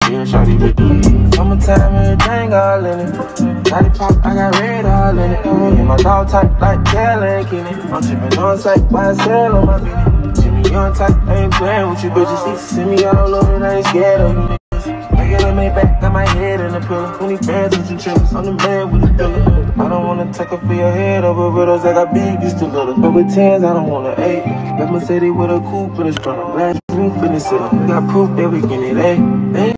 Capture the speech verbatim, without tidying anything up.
Yeah, shawty with the weed. Summertime and everything all in it. Body pop, I got red all in it. And my dog type like Taylor and Kenny. I'm tripping on sight, why I sell on my beanie. Jimmy Young type, I ain't playing with you bitches. See me all over, I ain't scared of you. Make it made back, got my head in the pillow. twenty bands with you trimmers, on the bed with the pillow. I don't wanna take up for your head over riddles. I got big, used to little. Over tens, I don't wanna eight. Let me say they with a coupe in the front. Glass roof in the city. Got proof that we get it, eh?